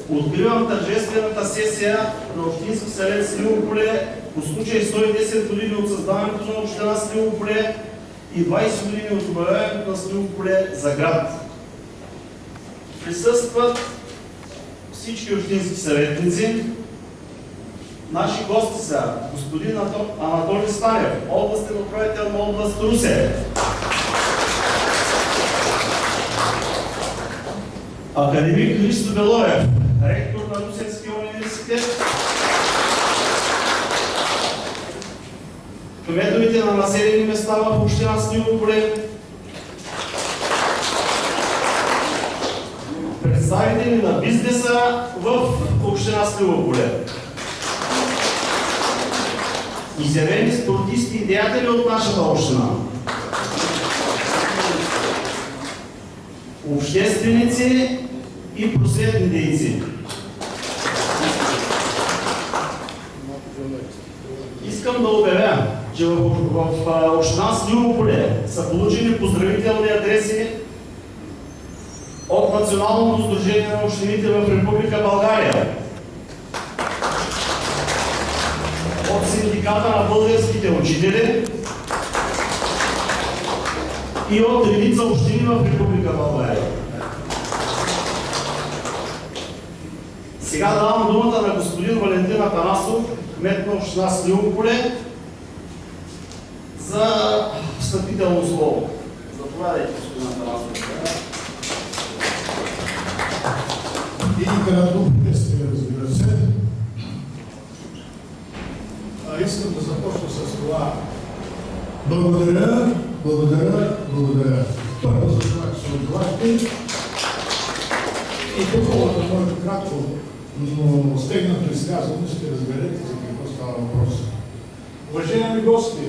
Откривам тържествената сесия на Общински съвет Сливо поле по случай 110 години от създаването на община Сливо поле и 20 години от обявяването на Сливо поле за град. Присъстват всички общински съветници. Наши гости са господин Анатолий Станев, областен управител на област Русе, академик Христо Белоев, ректор на Русенския университет, кметовете на населени места в община Сливо поле, представители на бизнеса в община Сливо поле, изявени спортисти и деятели от нашата община, общественици и просветни дейци. Искам да обявя, че в община Сливо поле са получени поздравителни адреси от Националното сдружение на общините в Република България, от Синдиката на българските учители и от редица общини в Република България. Сега давам думата на господин Валентин Атанасов, кмет на община Сливо поле, за встъпително слово. Заповядайте, господин Атанасов. И кратко приветствие, разбира се. Искам да започна с това. Благодаря. Първо за това, че се отзовахте. И по повода на моето кратко, но стегнато изказване ще разберете за какво става въпрос. Уважаеми гости,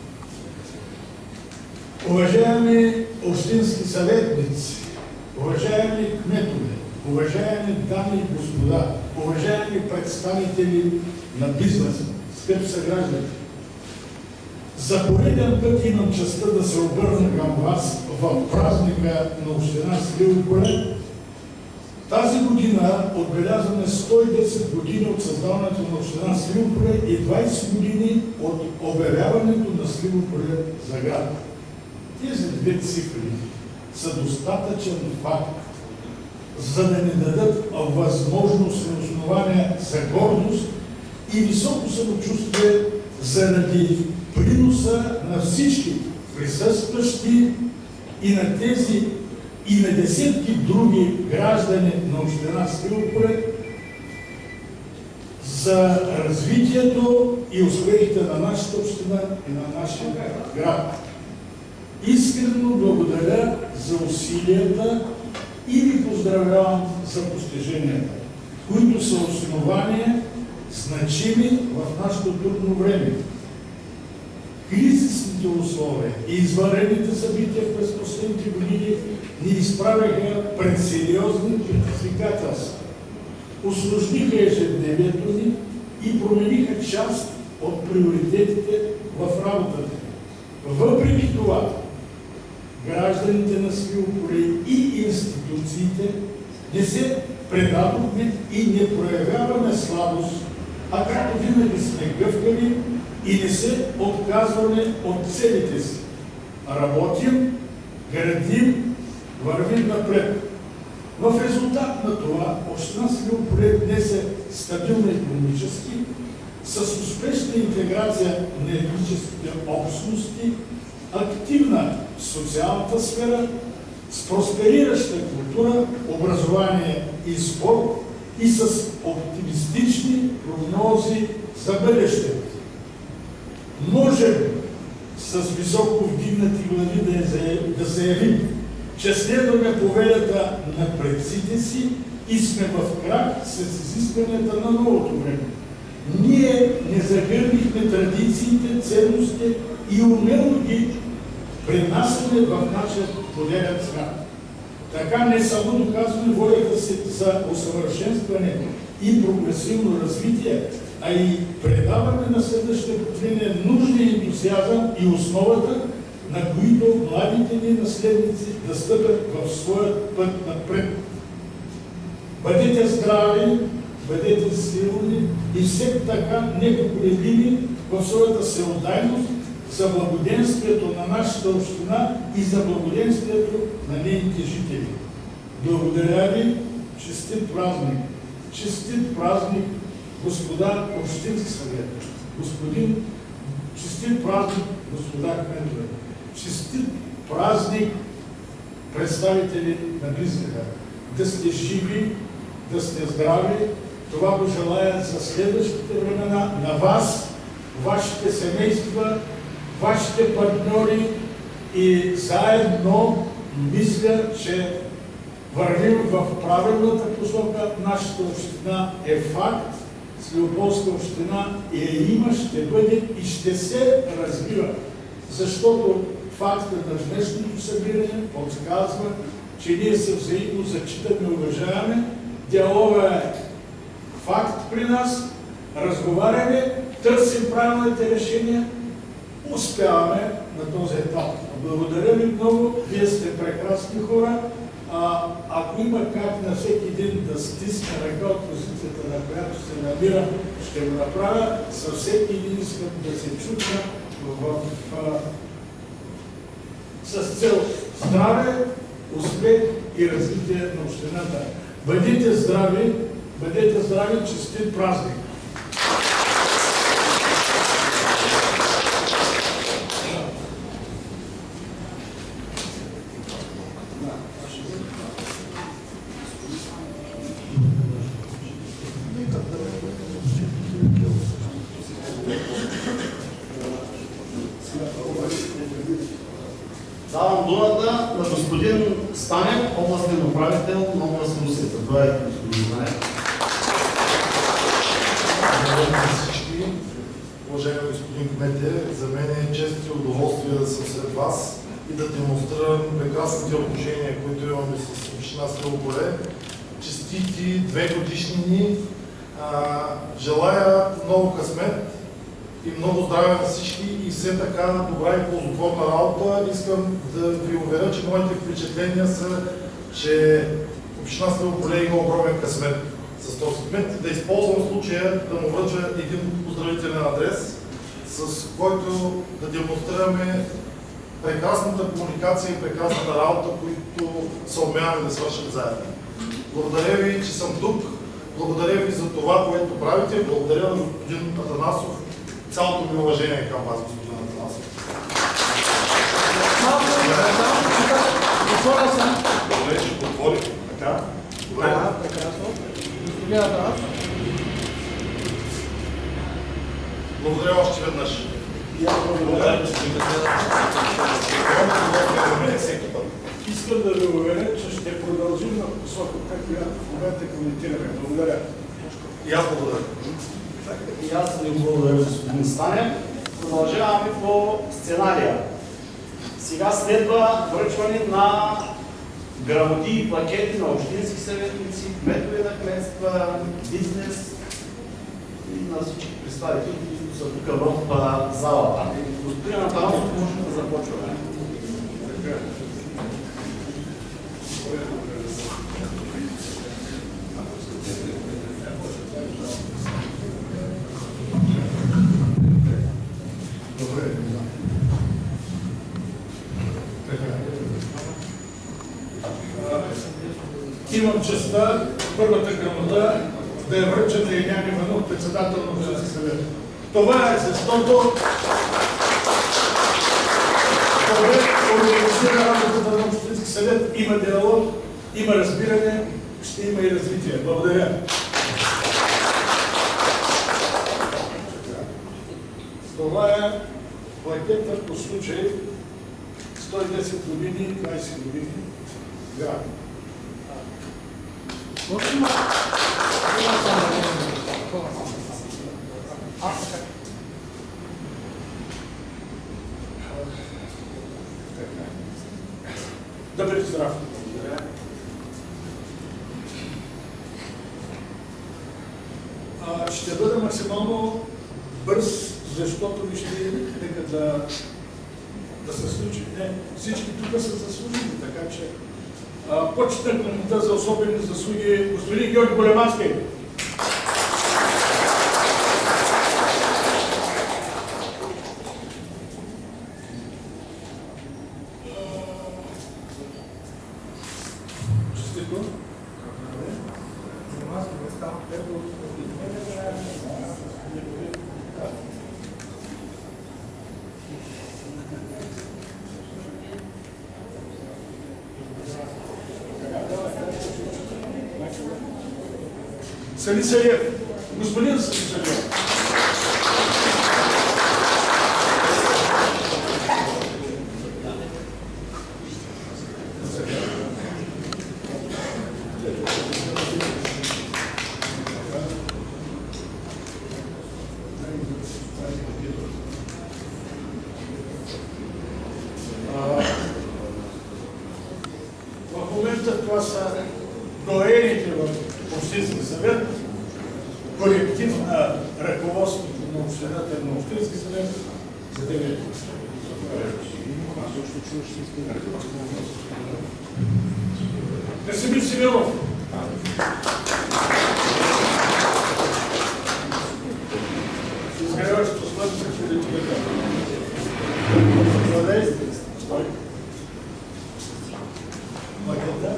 уважаеми общински съветници, уважаеми кметове, уважаеми дами и господа, уважаеми представители на бизнеса, скъпи съграждани, за пореден път имам честта да се обърна към вас в празника на община Сливо поле. Тази година отбелязваме 110 години от създаването на община Сливо поле и 20 години от обявяването на Сливо поле за град. Тези две цифри са достатъчен факт, за да ни дадат възможност и основания за гордост и високо самочувствие заради приноса на всички присъстващи и на тези и на десетки други граждани на община Сливо поле за развитието и успехите на нашата община и на нашия град. Искрено благодаря за усилията и ви поздравявам за постиженията, които са основания значими в нашето трудно време. Кризисните условия и извънредните събития през последните години ни изправяха пред сериозни предизвикателства, усложниха ежедневието ни и промениха част от приоритетите в работата. Въпреки това, гражданите на Сливо поле и институциите не се предадохме и не проявяваме слабост, а както винаги сме гъвкави и не се отказваме от целите си. Работим, градим, вървим напред. В резултат на това, община Сливо поле днес е стабилна икономически, с успешна интеграция на етническите общности, активна в социалната сфера, с просперираща култура, образование и спорт и с оптимистични прогнози за бъдеще. Можем с високо вдигнати глави да заявим, че следваме повелята на предците си и сме в крак с изискванията на новото време. Ние не загърбихме традициите, ценности и умело ги пренасяме в нашия модерен свят. Така не само доказваме волята си за усъвършенстване и прогресивно развитие, а и предаваме на следващите поколения нужния ентусиазъм и основата, на които младите ни наследници да стъпят в своя път напред. Бъдете здрави, бъдете силни и все така непоколебими в своята всеотдайност за благоденствието на нашата община и за благоденствието на нейните жители. Благодаря ви, честит празник! Честит празник, господа общински съвет, господин, честит празник, господа кметове, честит празник, представители на Близкия. Да сте живи, да сте здрави. Това го желая за следващите времена на вас, вашите семейства, вашите партньори и заедно мисля, че вървим в правилната посока. Нашата община е факт, Слепополска община има, ще бъде и ще се развива. Защото фактът на днешното събиране подсказва, че ние се взаимно зачитаме и уважаваме. Диалогът е факт при нас, разговаряме, търсим правилните решения, успяваме на този етап. Благодаря ви много, вие сте прекрасни хора. Ако има как на всеки един да стисне ръка от позицията, на която се намира, ще го направя. Със всеки един искам да се чука с цел здраве, успех и развитие на общината. Бъдете здрави, честит празник! Давам думата на господин Станев, областен управител на област Русе. Заповядайте, господин Станев. Уважаеми господин кмете, за мен е чест и удоволствие да съм сред вас и да демонстрирам прекрасните отношения, които имаме с община Село Поле. Честити 2 годишнини. Желая много късмет и много здраве на всички и все така добра и ползотворна работа. Искам да ви уверя, че моите впечатления са, че община Село Поле има огромен късмет с този кмет. Да използвам случая да му връча един поздравителен адрес, с който да демонстрираме прекрасната комуникация и прекрасната работа, които се умяваме да свършим заедно. Благодаря ви, че съм тук. Благодаря ви за това, което правите. Благодаря на господин Атанасов. Цялото ми уважение към вас, господин Атанасов. Добре, ще подходи. Така? Добре. Благодаря още веднъж. Искам да ви уверя, че ще продължим на посока, както я в момента коментираме. Благодаря. И аз благодаря. И аз ви благодаря, господин Станев. Продължаваме по сценария. Сега следва връчване на грамоти и плакети на общински съветници, кметове на кметства, бизнес и на всички представители, които са тук в залата. Господин Атанасов, можем да започваме. Имам честа първата грамота да я връча на Илян Иванов, председател на Общински съвет. Това е защото организира работата на Общински съвет, има диалог, има разбиране, ще има и развитие. Благодаря. Това е плакета по случай 110 години, 20 години. Град. Да бъде здрав. Ще бъда максимално бърз, защото ви ще нека да се случи. Не, всички тук са заслужили, така че почетна грамота за особени заслуги господин Георги Големански. Сали Салиев. Господин Сали Салиев. В момента това са доените в Общински съвет, колектив на ръководството на общината и на Общински съвет за 9 Красимир Симеонов. Изгреващо слънце, че да ти бъде. Задействай. Стой. Макета.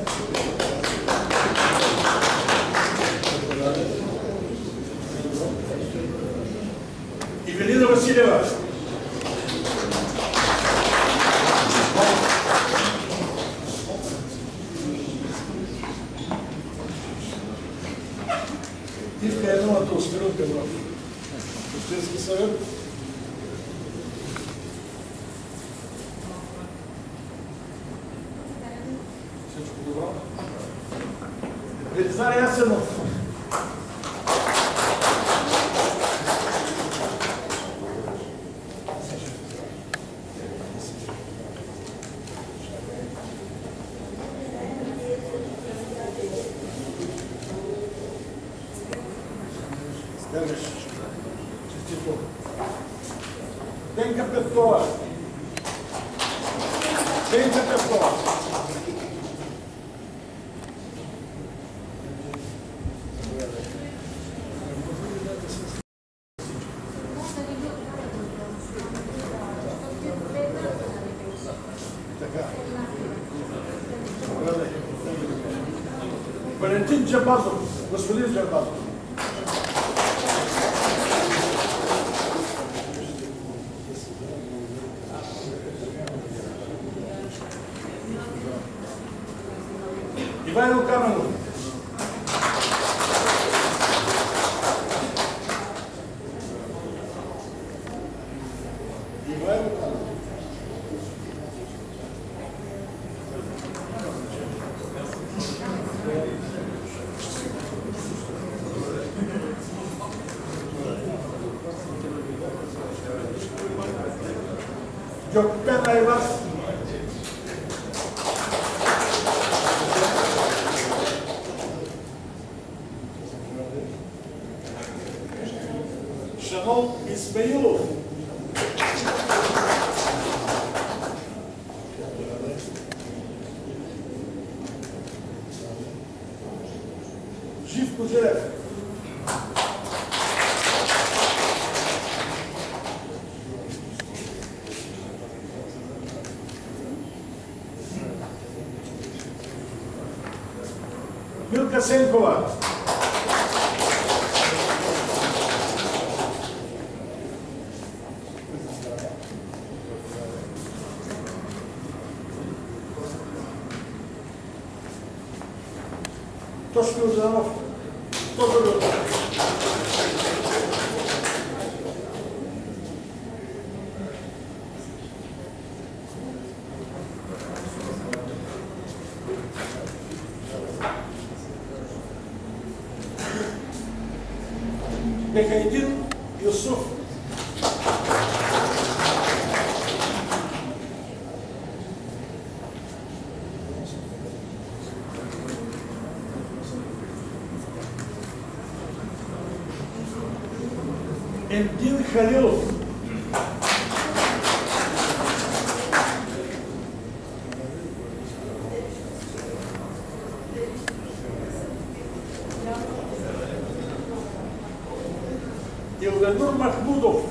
Евелина Василева. Ивка е новата острелка в Общински съвет. Всичко добро. Велизар Ясенов. Денка Петкова. Денка Петкова. Валентин Джабазов. Господин Джабазов. Ивайло Каменов. Ивайло Каменов. Джокпен Айвас. Шанол Исмаилов. Живко Желев. Милка Сенкова. Тошко Йорданов. Тодор Йорданов. Бехайдин Юсуф. Емдин Халилов. Илганур Махмудов.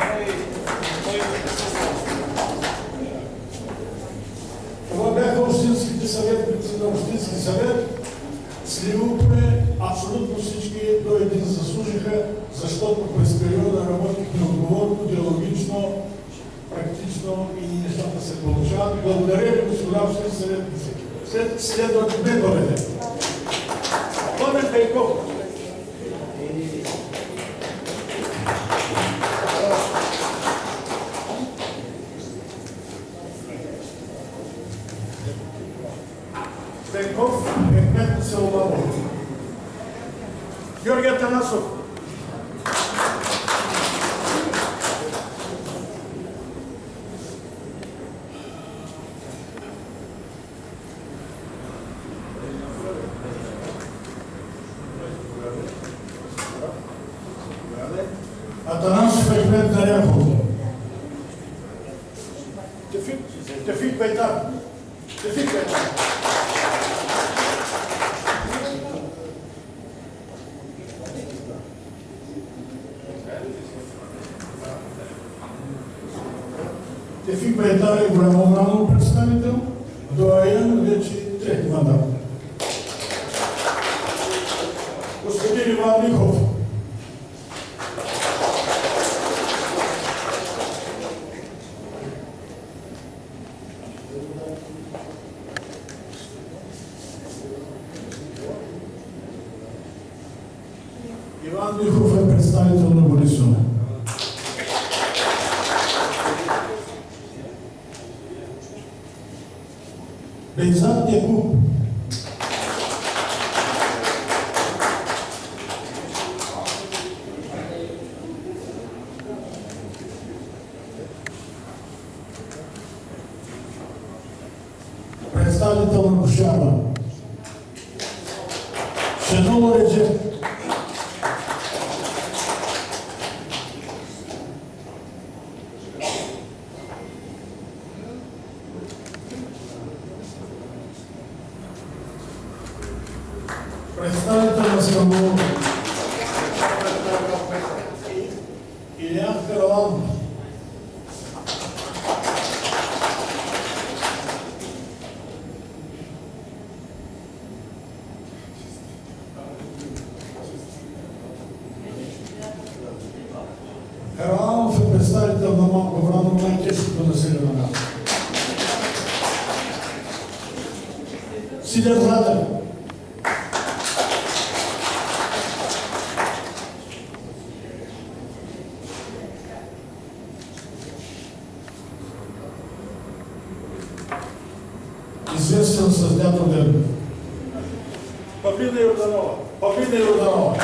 Това бяха общинските съветници на Общински съвет. Сливополе абсолютно всички до един заслужиха, защото през периода работихме отговорно, диалогично, практично и нещата се получават. Благодаря ви, господа общински съветници. Следват кметовете. Пламен Пейков. Пейков е кмет на село Бабово. Георги Атанасов. Атанасов е кмет на Ряхово. Тефик Байтар. Тефик Байтар. Тефик Байтар е голямо представител, доайен вече трети мандат. Господин Иван Михов. Иван Михов е представител на Борисова. Бейзат Якуб. Представител на Кошарба. Шенол Реджеп. Представител на Скамбол. Илиян Каралан. Караланов е представител на Малко Враново, най-тежкото населено място. Сидер Радев. Известен с Дядо Дерби. Павлина Йорданова. Павлина Йорданова.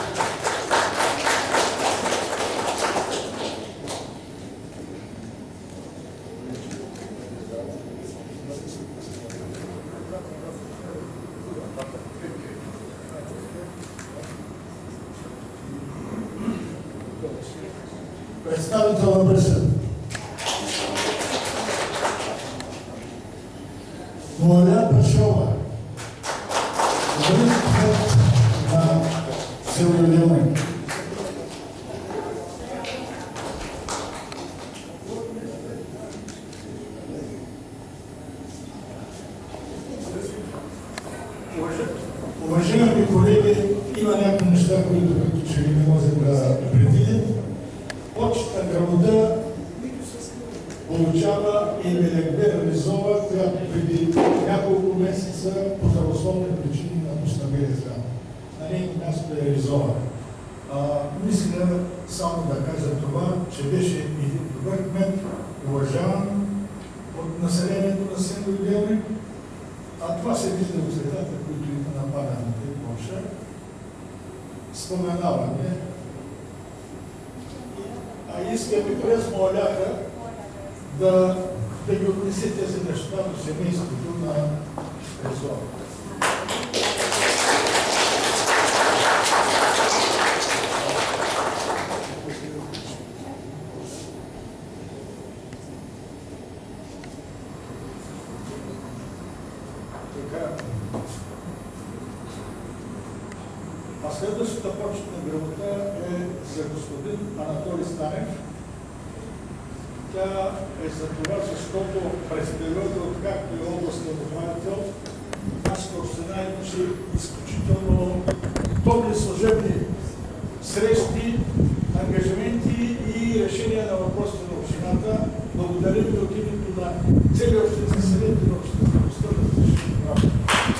Представител на Бресен. Моля Пашова. Кмет на село Елеоник. Уважаеми колеги, има някои неща, които като че ли не можем да предвидим. Почетна грамота получава Емелекбер Ризова, която преди няколко месеца по здравословни причини напусна БДС. На нейното място е Ризова. Мисля само да кажа това, че беше един добър кмет, уважаван от населението на село Елеоник, а това се вижда в средата, които има нападаните площа. Споменаване. А искаме през моляка да ги отнесе тези неща до семейството на Ризова. следващата почетна грамота е за господин Анатолий Станев. Тя е за това, защото през периода, откакто е областен управител, нашата община имаше изключително удобни служебни срещи, ангажименти и решения на въпросите на общината. Благодаря ви от името на целия общински съвет и на обществеността на различни работи.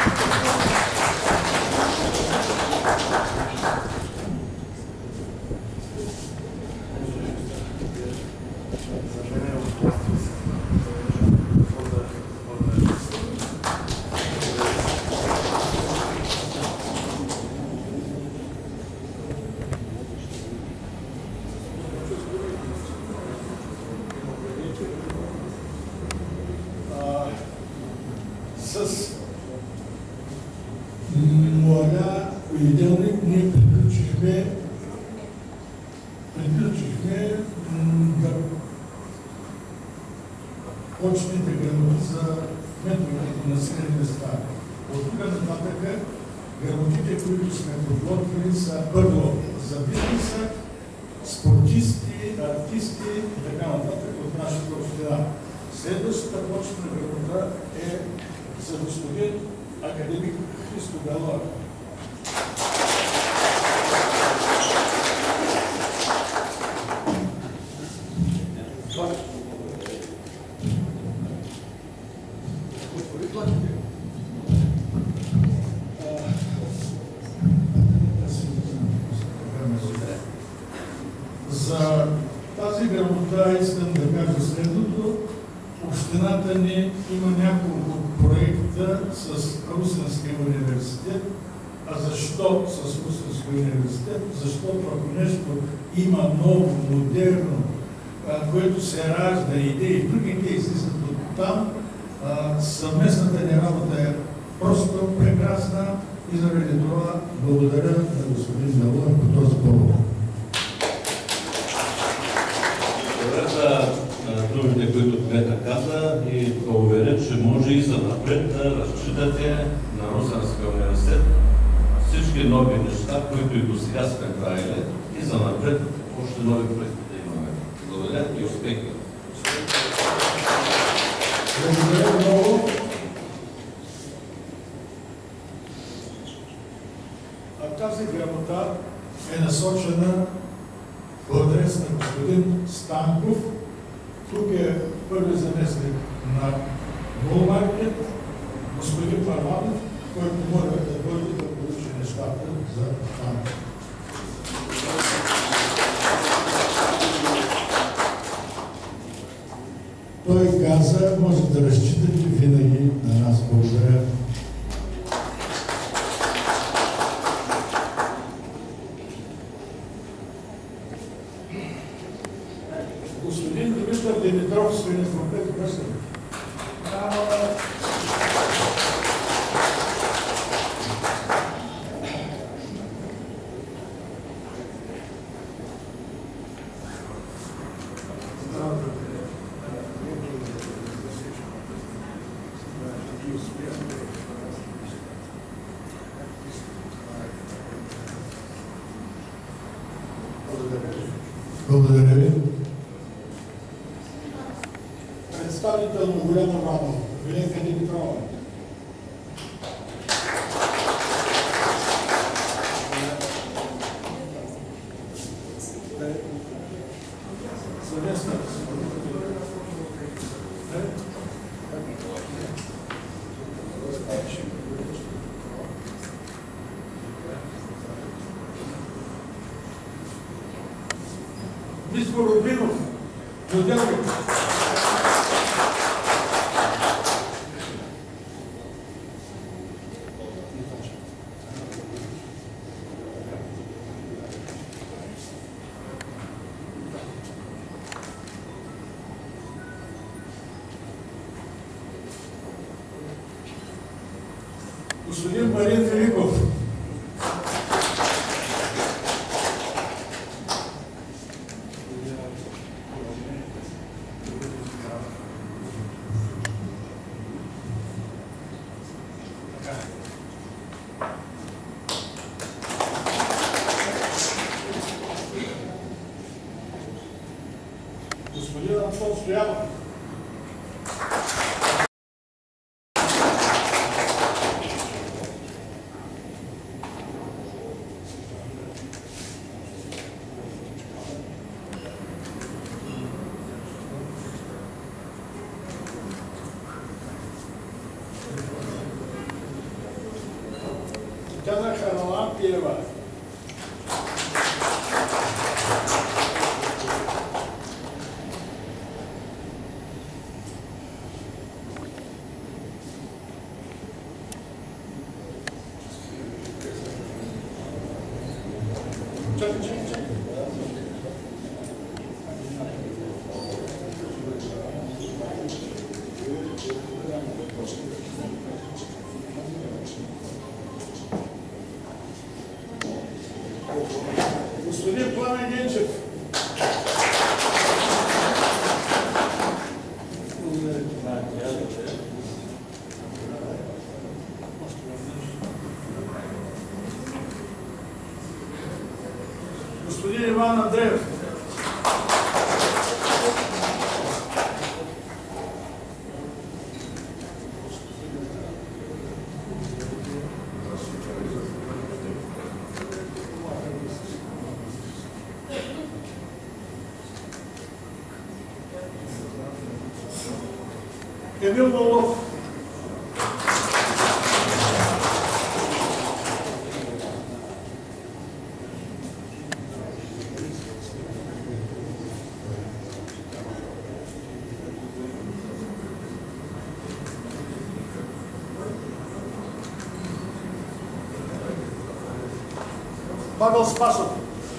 С моя понеделник ние приключихме почните грамоти за кметовете на населени места. От тук нататък грамотите, които сме подготвили, са първо за бизнеса, спортисти, артисти и така нататък от нашата община. Следващата почетна грамота е за господин академик Христо Галар. За тази грамота искам да кажа следното. Общината ни има няколко проекта с Русенския университет. А защо с Русенския университет? Защото ако нещо има ново, модерно, което се ражда, идеи, другите излизат от там, съвместната ни работа е просто прекрасна и заради това благодаря на господин Галар по този повод. Думите, които кмета каза, и да уверя, че може и за напред да разчитате на Русенския университет всички нови неща, които и до сега сме правили, и за напред още нови проекти да имаме. Благодаря и успехи! Благодаря много. Тази грамота е насочена по адрес на господин Станков. Тук е първи заместник на Булмаркет, господин Парванов, който може да дойде да получи нещата за Станков. Той каза, може да разчитате винаги на нас. Благодаря. Господин Димитър Димитров, свинестропет, връзка. Благодаря ви. Представител на Голяма Врана, Велика Димитрова. Съвестна. Миско Рубинов, Моделки. Господин Марин Филипов. Антон Стоянов. Татьяна Харлампиева. Господин Пламен Генчев. Господин Иван Андреев. Емил Молов. Павел Спасов.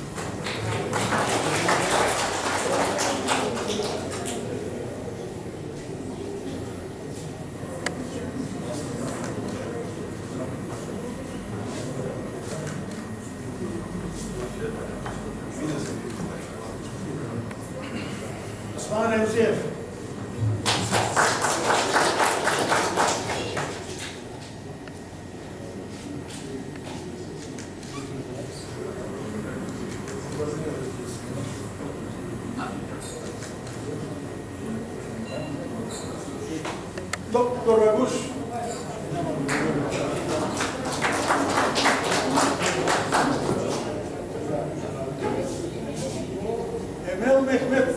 Осман Ремзиев. Доктор Рагуш. Емел Мехмет.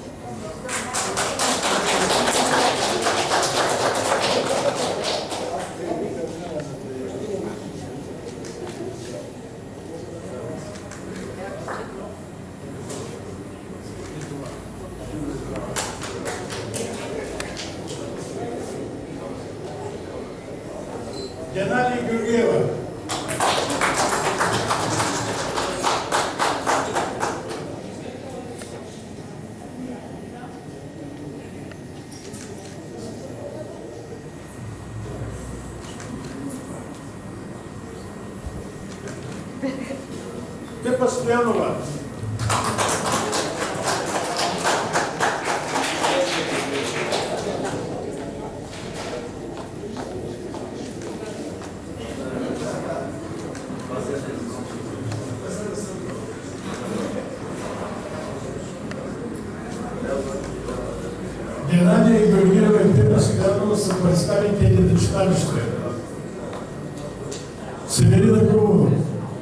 Геннадий Георгиева. Пепа Стоянова. Геннадия Георгиева и Пепа Стоянова са представители на читалище. Северина Крумова.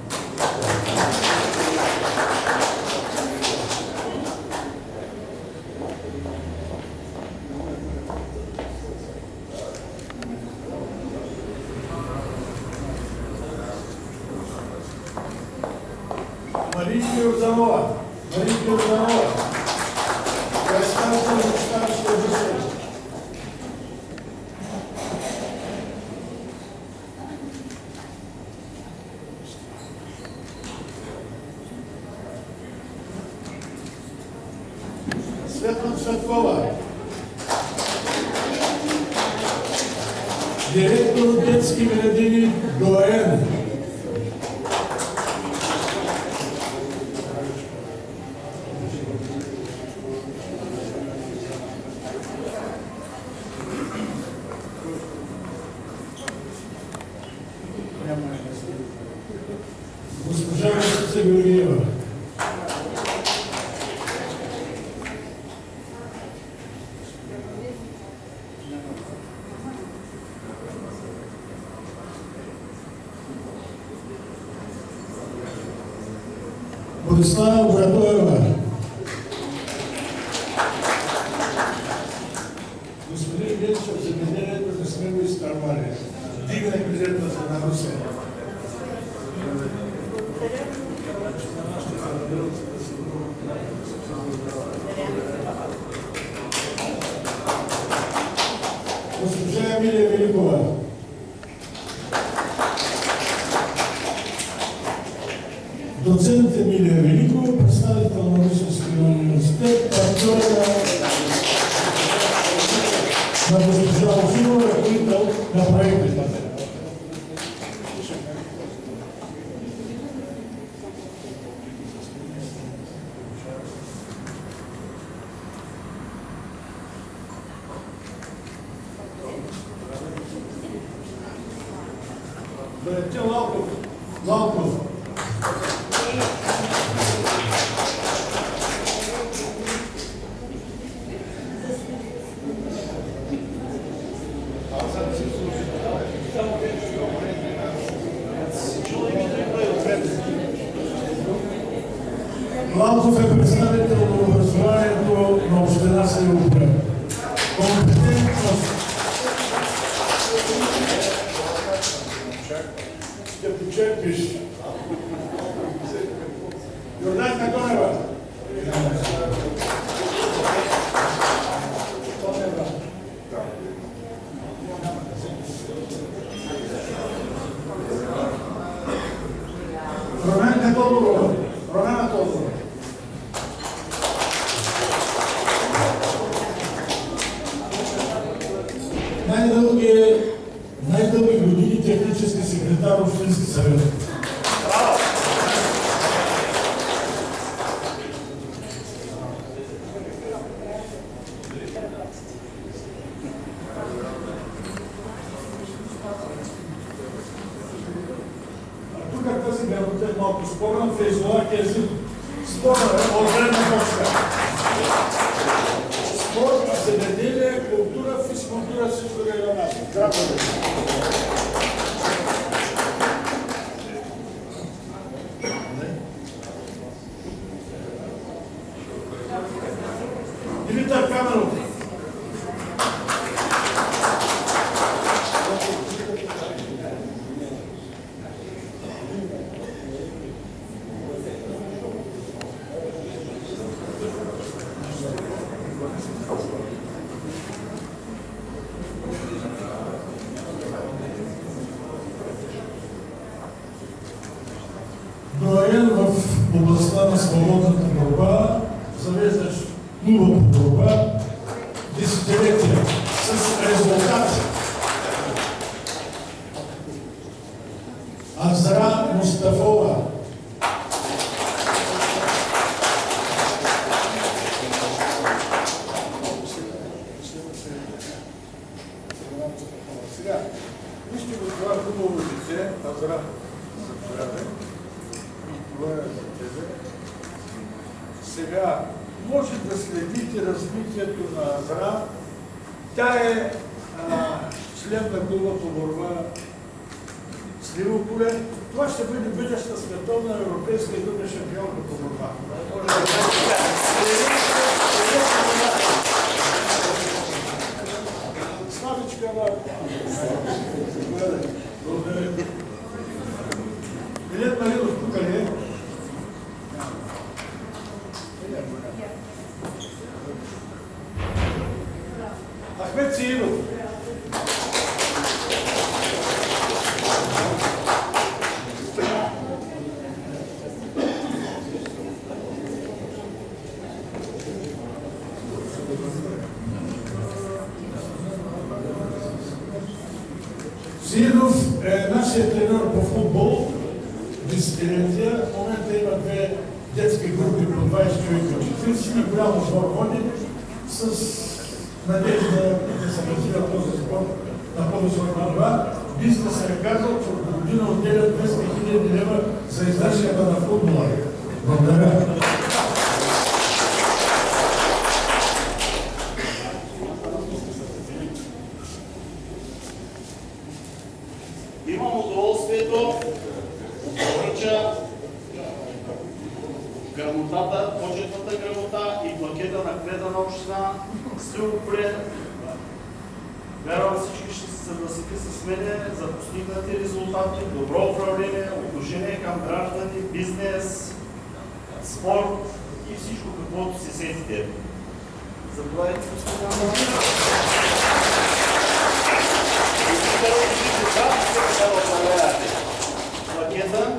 Марийка Йорданова. Марийка Йорданова. Представител на читалище Одесса. Светла Цветкова. Директор детски градини Доен. Госпожа Русица Георгиева. Борислава Братоева. Господин Генчев, земеделието не сме го изтървали. Дигне бюджетната на Русия. Госпожа Емилия Великова. Доцент Емилия Великова, представител на Русинския университет, партньор на госпожа Озимова, ръководител на проектите. Валентин Лалков. Лалков е представител на образованието на община Силопре. Компетентност. Ще почерпиш. Йорданка Донева. Романка Тодорова. Романа Тодорова. Най-дълги години технически секретар Общински съвет. Тук тази грамота е малко спорна, в Езолакия език спорна е от гледна точка. Спорт, земеделие, култура, физкултура, всичко е еднакво. Димитър Каменов. Доен в областта на свободната борба, завеждаш клуба по борба, десетилетия с резултати. Азра Мустафова. Сега, вижте го това хубаво лице, Азра. Това е за тебе. Сега, може да следите развитието на Азра. Тя е член на клуба по борба с Ливополе. Това ще бъде бъдеща световна европейска и друга шампионка по борба. Славичка на... Благодаря. Билет Маринов тук ли е? Ахмед Сиинов. Сиинов е нашия тренер по футбол, десетилетия. В момента има две детски групи по 20 човека. 40 голям отбор води с надежда да се развива този спорт на по-високо нива. Бизнесът е казал, че от година отделят 200 000 лева за издръжката на футбола. Благодаря. Имам удоволствието да поръча грамотата, почетната грамота и плакета на кмета на община Сливо поле. Вярвам, всички ще се съгласите с мене за постигнати резултати, добро управление, отношение към граждани, бизнес, спорт и всичко каквото се сетите. Заповядайте, господин Андреев. Плакета.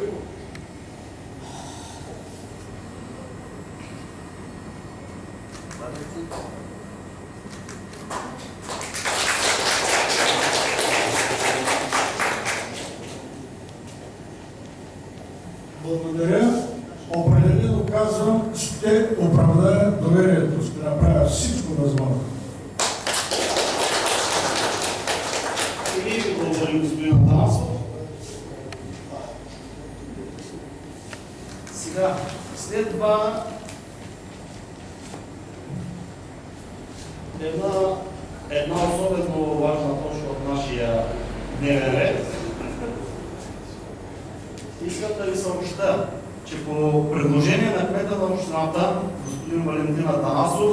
Благодаря. Определено казвам, ще оправдая доверието, ще направя всичко възможно. И ви благодарим, господин Атанасов. Сега, следва една особено важна точка от нашия дневен ред. Искам да ви съобща, че по предложение на кмета на общината, господин Валентин Атанасов,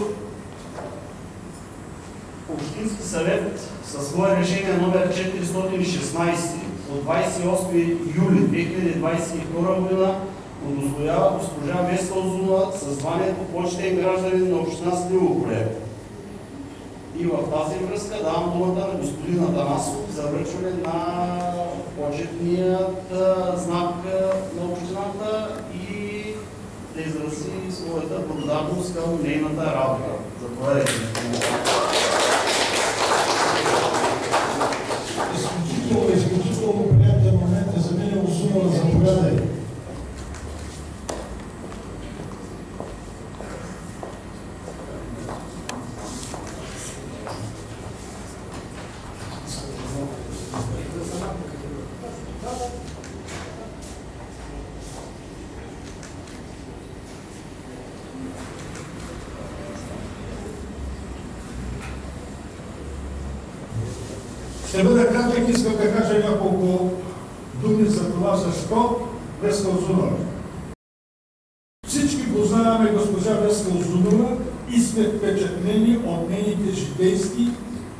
Общински съвет със свое решение номер 416 от 28 юли 2022 година удостоява госпожа Веска Узунова със званието почетен гражданин на община Сливо поле. И в тази връзка давам думата на господин Атанасов за връчване на почетният знак на общината и да изрази своята благодарност към нейната работа. Заповядайте. Изключително приятен момент е за мен, Узунова, заповядай. Ще бъда кратък, искам да кажа няколко думи за това, защо Веска Узунова. Всички познаваме госпожа Веска Узунова и сме впечатлени от нейните житейски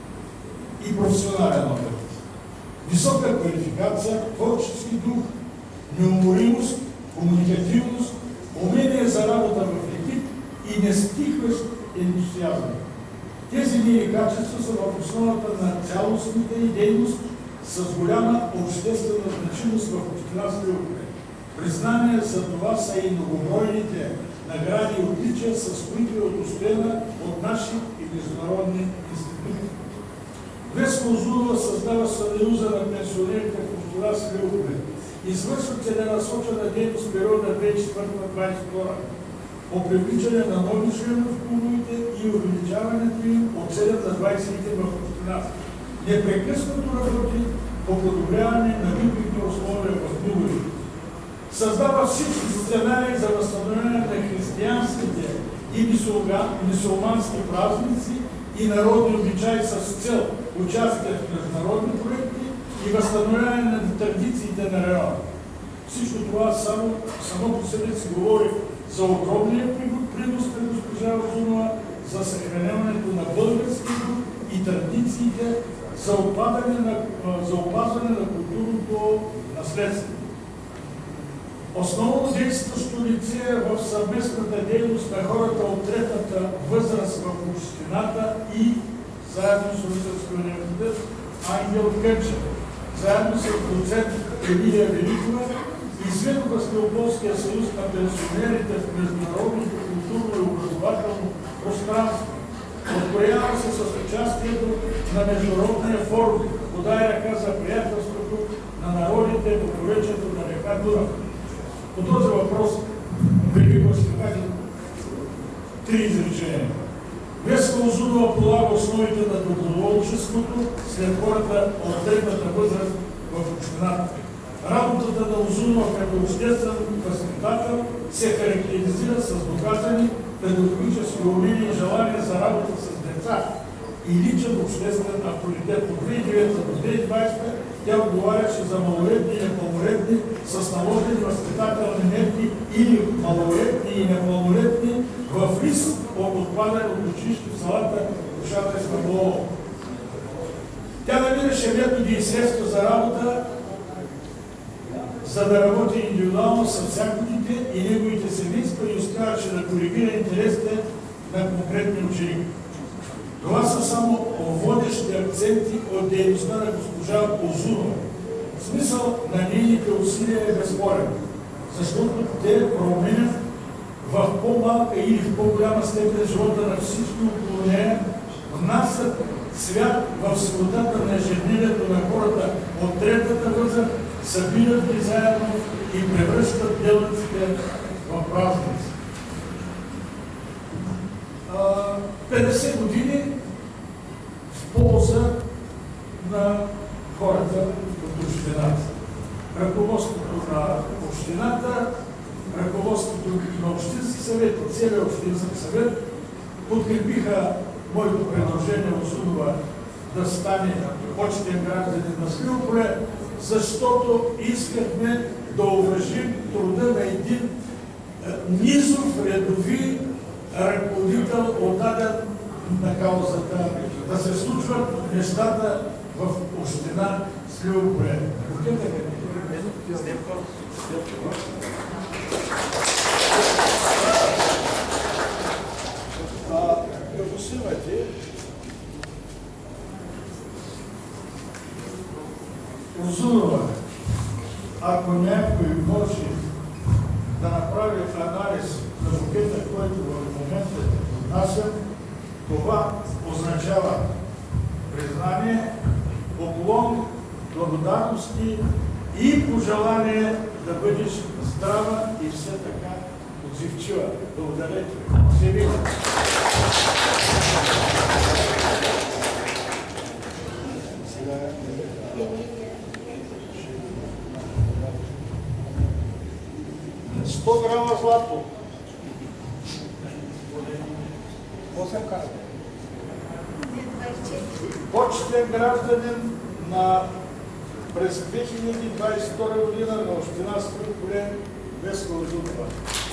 и професионален опит. Висока квалификация, творчески дух, неуморимост, комуникативност, умение за работа в екип и нестихващ ентусиазъм. Тези нейни качества са в основата на цялостната ѝ дейност с голяма обществена значимост в община Сливо поле. Признания за това са и многобройните награди и отличия, с които е удостоена от наши и международни институти. Веска Узунова създава Съюза на пенсионерите в община Сливо поле. Извършва целенасочена дейност в периода 2004-2022 по привличане на нови членове в клубовете и увеличаването им от 7 на 20 в общината. Непрекъснато работи по подобряване на битовите условия в клубовете. Създава всички сценарии за възстановяване на християнските и мюсюлмански празници и народни обичаи с цел участие в международни проекти и възстановяване на традициите на района. Всичко това само по себе си говори за огромния принос на госпожа Узунова за съхраняването на българския дух и традициите, за опазване на културното наследство. Основно действащо лице в съвместната дейност на хората от третата възраст в общината и заедно с Руселския университет Ангел Кънчев, заедно с доцент Емилия Великова и Световъз-Леополския съюз на пенсионерите в международното културно и образователно пространство. Откроява се с участието на Международния форум "Подай ръка за приятелството на народите по поречието на река Дунав". По този въпрос Велико ще каже 3 изречения. Веска Узунова полага основите на доброволчеството след хората от третата възраст в общината. Работата на Узунова като обществен възпитател се характеризира с доказани педагогически умения и желание за работа с деца и личен обществен авторитет. От 2009 до 2020 Тя отговаряше за малолетни и непълнолетни с наложени възпитателни мерки или малолетни и непълнолетни в риск от отпадане от училище в селата Кошата и Смъглово. Тя намираше методи и средства за работа, за да работи индивидуално с всяко дете и неговите семейства и успяваше да коригира интересите на конкретни ученик. Това са само водещи акценти от дейността на госпожа Озунова. Смисъл на нейните усилия е безспорен, защото те променят в по-малка или в по-голяма степен живота на всички около нея, внасят свят в свободата на ежедневието на хората от третата възраст, събират ги заедно и превръщат делниците в празници. 50 години в полза на хората от общината. Ръководството на общината, ръководството на Общински съвет и целият Общински съвет подкрепиха моето предложение Озунова да стане почетен гражданин на Сливо поле, защото искахме да уважим труда на един низов редови ръководител, отдаден на каузата, да се случват нещата в община Сливо поле. Допустимате, Озунова, ако някой може да направи анализ на букета, който в момента внасям, това означава признание, поклон, благодарности и пожелание да бъдеш здрава и все така отзивчива. Благодаря ти. Сто грама злато. Почетен гражданин през 2022 година на община Сливо поле Веска Озунова.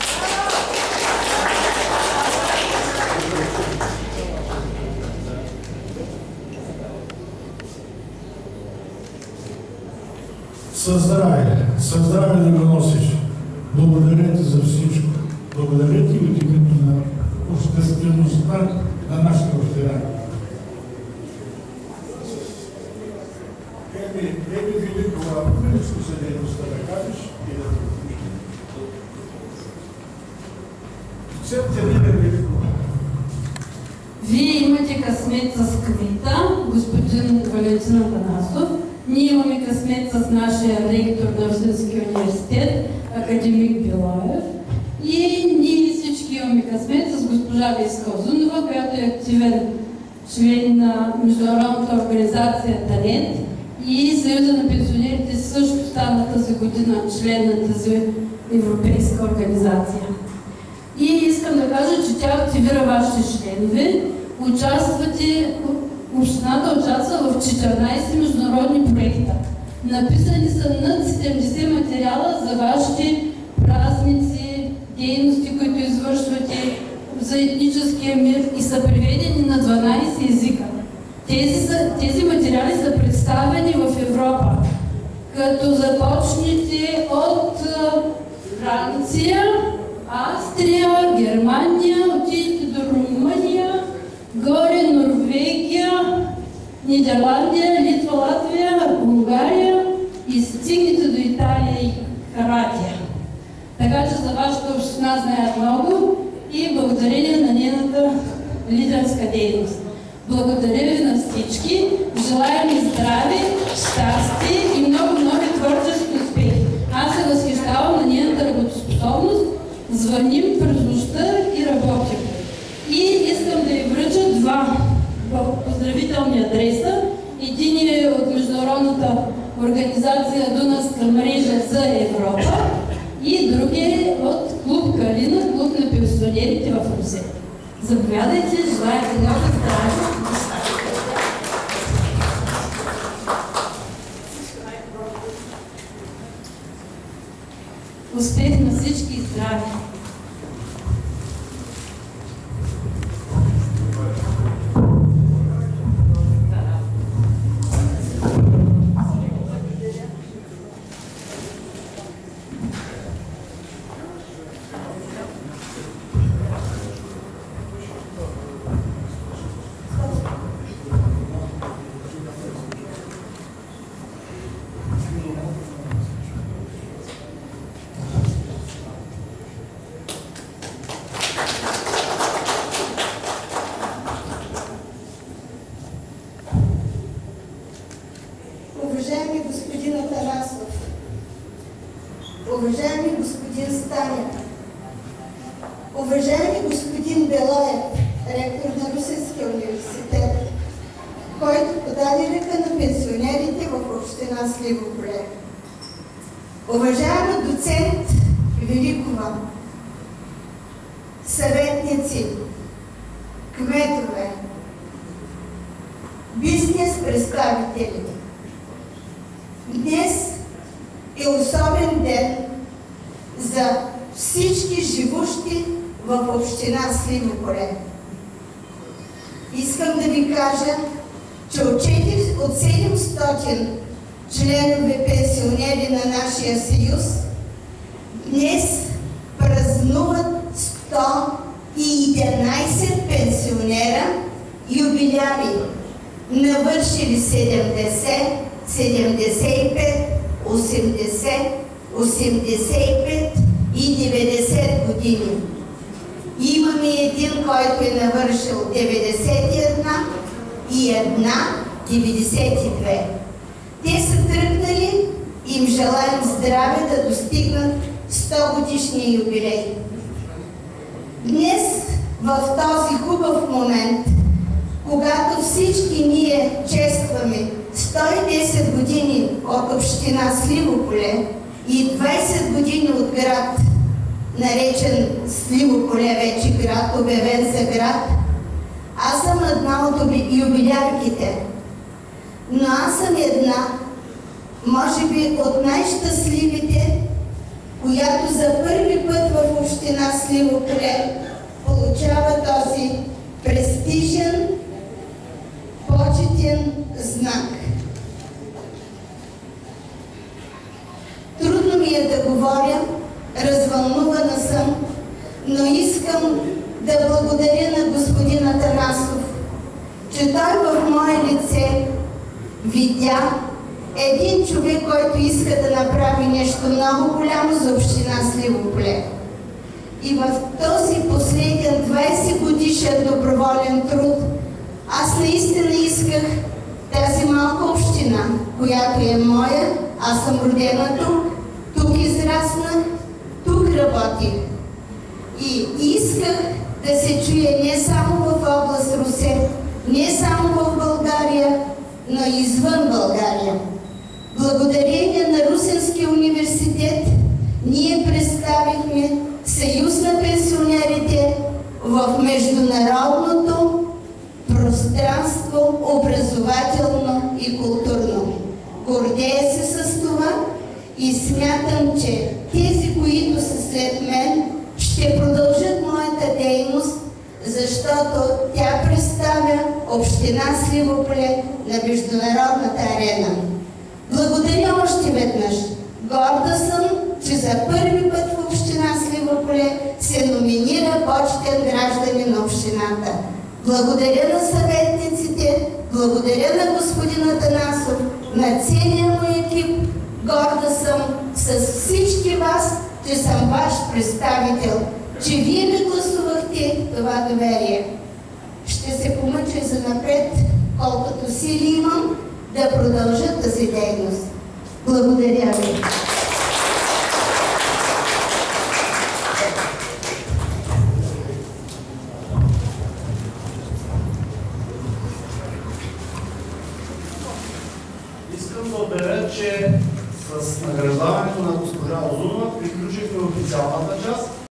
Със здраве да го носиш. Благодаря ти за всичко. Благодаря ти от името на обществеността на нашата община. Еми Великова, нещо за дейността да кажеш и да те включим. Вие имате късмет с кмета, господин Валентин Атанасов. Ние имаме късмет с нашия ректор на Общинския университет, академик Билаев. И ние всички имаме късмет с госпожа Веска Озунова, която е активен член на международната организация Талент. И Съюза на пенсионерите също стана тази година член на тази европейска организация. И искам да кажа, че тя активира вашите членове. Общината участва в 14 международни проекта. Написани са над 70 материала за вашите празници, дейности, които извършвате за етническия мир и са преведени на 12 езика. Тези материали са представени в Европа, като започнете от Франция, Австрия, Германия, отидете до Румъния, горе Норвегия, Нидерландия, Литва, Латвия, Унгария и стигнете до Италия и Харватия. Така че за вашата община знаят много и благодарение на нейната лидерска дейност. Благодаря ви на всички, желая ви здраве, щастие и много творчески успехи. Аз се възхищавам на нейната работоспособност, звъним през нощта и работим. И искам да ви връча два поздравителни адреса. Един е от Международната организация Дунавска мрежа за Европа и други е от клуб Калина, клуб на пенсионерите в Русе. Заповядайте, желая ви много здраве. Успех на всички и здраве! Уважаеми господин Атанасов, уважаеми господин Станев, уважаеми господин Белоев, ректор на Русенския университет, който подаде ръка на пенсионерите в община Сливополе, уважаема доцент Великова, съветници, кметове, бизнес представители, днес е особен ден за всички живущи в община Сливополе. Искам да ви кажа, че от 700 членове пенсионери на нашия съюз днес празнуват 111 пенсионера юбиляри, навършили 70, 75, 80, 85 и 90 години. Имаме един, който е навършил 91 и една 92. Те са тръгнали и им желаем здраве да достигнат 100 годишния юбилей. Днес, в този хубав момент, когато всички ние честваме 110 години от община Сливополе и 20 години от град, наречен Сливополе вече град, обявен за град, аз съм една от юбилярките. Но аз съм една, може би от най-щастливите, която за първи път в община Сливополе получава този престижен, почетен знак. Трудно ми е да говоря, развълнувана съм, но искам да благодаря на господин Атанасов, че той в мое лице видя един човек, който иска да направи нещо много голямо за община Сливополе. И в този последен 20 годишен доброволен труд аз наистина исках тази малка община, която е моя, аз съм родена тук, тук израснах, тук работих. И исках да се чуе не само в област Русе, не само в България, но и извън България. Благодарение на Русенския университет ние представихме Съюз на пенсионерите в международното пространство, образователно и културно. Гордея се с това и смятам, че тези, които са след мен, ще продължат моята дейност, защото тя представя община Сливополе на международната арена. Благодаря още веднъж. Горда съм, че за първи път в община Сливополе се номинира почетен гражданин на общината. Благодаря на съветниците, благодаря на господин Атанасов, на целия мой екип. Горда съм с всички вас, че съм ваш представител, че вие ми гласувахте това доверие. Ще се помъча за напред, колкото сили имам, да продължа тази дейност. Благодаря ви. Искам да обявя, че с награждаването на госпожа Озунова приключихме официалната част.